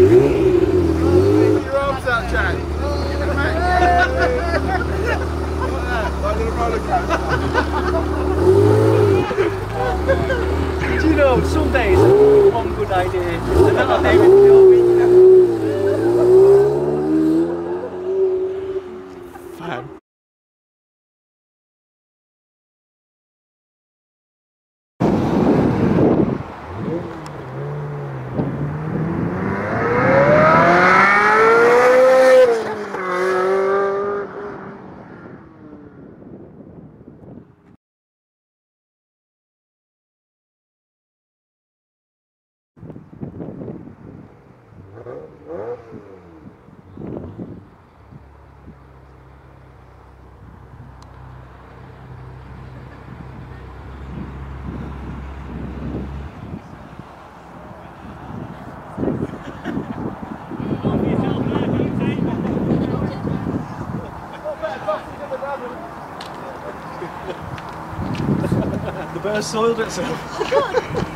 Your arms out, Jack. Give it back. Like a roller coaster. Do you know, some days I think one good idea and then I'll name it the whole week, you know? Fan. The bear soiled itself.